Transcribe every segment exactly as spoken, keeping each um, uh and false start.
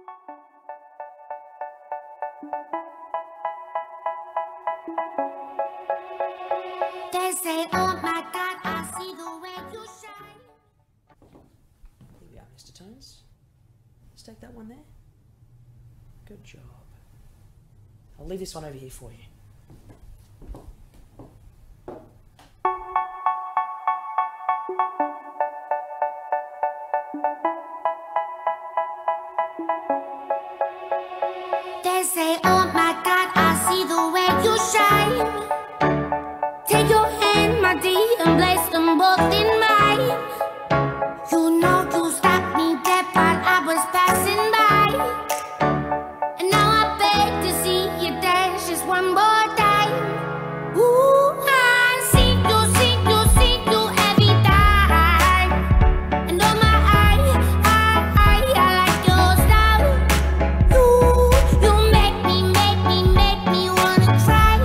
They say, oh my God, I see the way you shine. Here we are, Mister Tones. Let's take that one there. Good job. I'll leave this one over here for you. They say, oh my God, I see the way you shine. Take your hand, my dear, and place them both in mine. You know you stopped me dead while I was passing by. And now I beg to see you dance just one more time. Ooh, I see you, see you, see you every time. And oh my, I, I, I, I like your style. You, you make me, make me, make me wanna cry.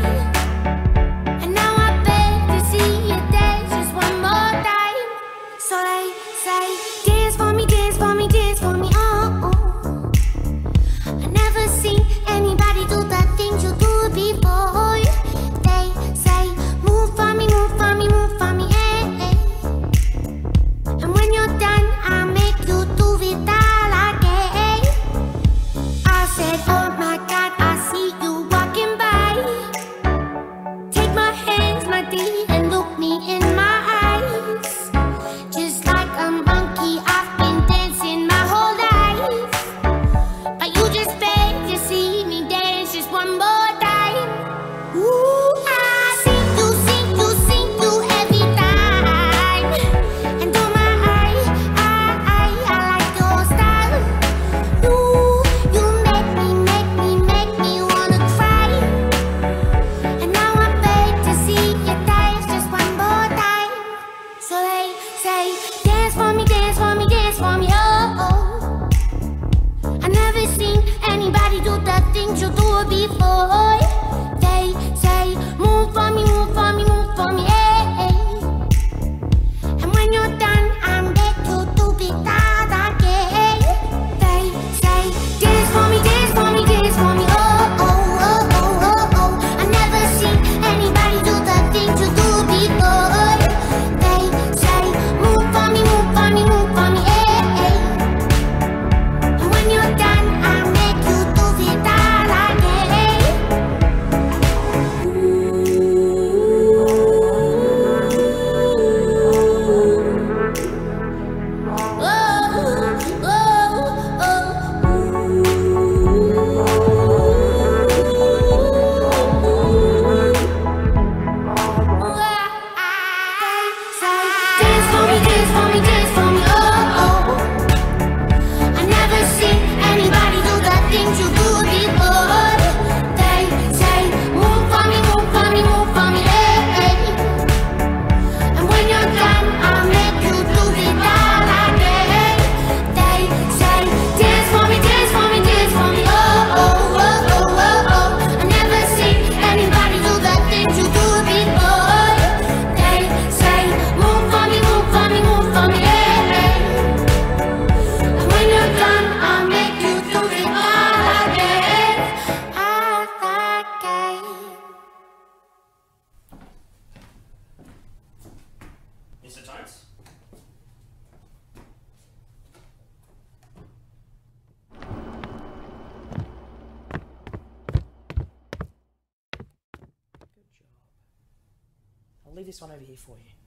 And now I beg to see you dance just one more time. So they say, dance for me, dance for me, dance for me, oh, oh. I never seen anybody do the things you do before. They say, move for me, move for me, move for me, eh, eh. And when you're done, I'll make you do it all again. I said, oh my God, I see you walking by. Take my hands, my dear, and look me in my eyes. Just like a monkey, I've been dancing my whole life. But you just beg to see me dance just one more time. Ooh, I see you, see you, see you every time. And oh my, I, I, I, I like your style. You, you make me, make me, make me wanna cry. And now I beg to see you dance just one more time. So they say, dance for me, dance for me, dance for me, oh, oh. I never seen anybody do the things you do before. They say, move for me, move for me, move for me, eh, eh. And when you're done, I'm back to do it all again. They say, dance for me, dance for me, dance for me, oh, oh, oh, oh, oh, oh. I never seen anybody do the things you do before. They say, move for me, move for me, move for me, eh, eh. And when you're done, I'll make you do it all again. Dance for me, dance for me, dance for me, oh, oh. I never seen anybody do the things you do before. They say, move for me, move for me, move for me, eh, eh. And when you're done, I'll make you do it all again. They say, dance for me, dance for me, dance for me, oh, oh, oh, oh, oh, oh. I never seen anybody do the things you do before. They say, move for me, move for me, move for me, eh, eh. And when you're done, I'll make you do it all again, all again. Mister Tones? Good job. I'll leave this one over here for you.